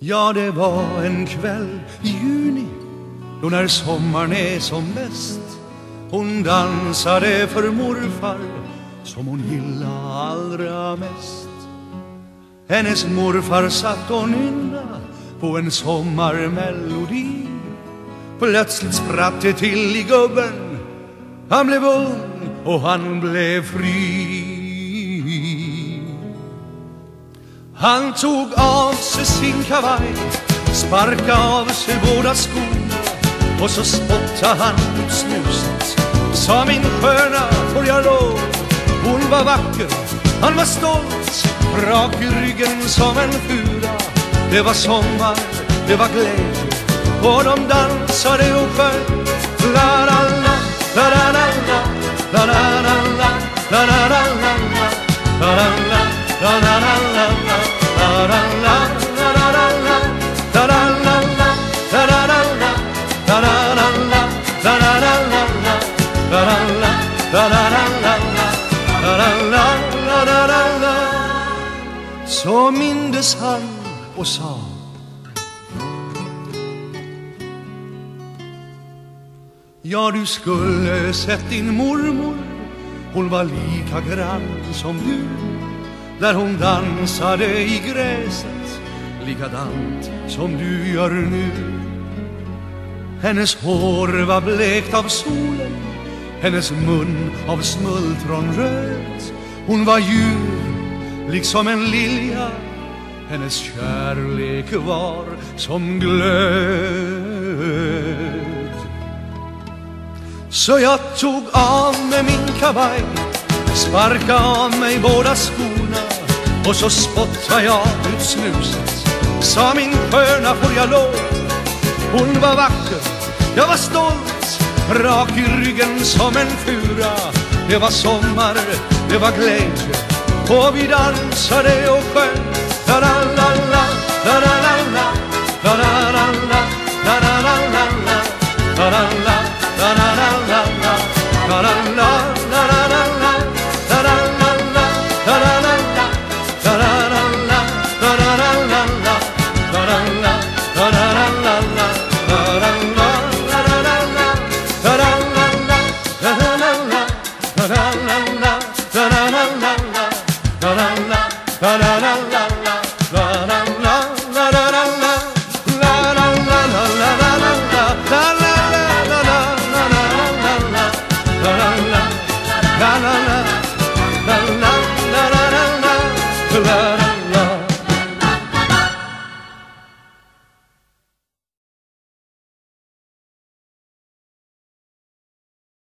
Ja, det var en kväll i juni, då när sommaren är som bäst. Hon dansade för morfar, som hon gillade allra mest. Hennes morfar satt och nynna på en sommarmelodi. Plötsligt spratt det till i gubben. Han blev ung och han blev fri. Han tog av sig sin kavaj, sparkade av sig båda skorna, och så spottade han ut snuset. Sa: min sköna, får jag lov? Hon var vacker, han var stolt, rak i ryggen som en fura. Det var sommar, det var glädje, och de dansade och sjöng. La la la, la la la la, la la la la, la la la la, la la la, la la la la, la la la, la la la la, la la la la, la la la la, la la la la, la la la la, la la la, la la la la, la la la la la. Så mindes han och sa: ja, du skulle sett din mormor, hon var lika grann som du. Där hon dansade i gräset, likadant som du gör nu. Hennes hår var blekt av solen, hennes mun av smultron röd. Hon var ljuv, liksom en lilja, hennes kärlek var som glöd. Så jag tog av mig min kavaj, sparkade av mig båda skorna, och så spottade jag ut snuset. Sa: min sköna, får jag lov? Hon var vacker, jag var stolt, rak i ryggen som en fura. Det var sommar, det var glädje, och vi dansade och sjöng. La la la la, la la la la, la la la la, la la la la, la la la, la la la la, la la la, la la la la, la la la la, la la la la, la la la la, la la la la, la la la, la la la la, la la la, la la la la, la la la la, la la la la, la la la la, la la la la, la la la, la la la la, la la la, la la la la, la la la la, la la la la, la la la la, la la la la, la la la la.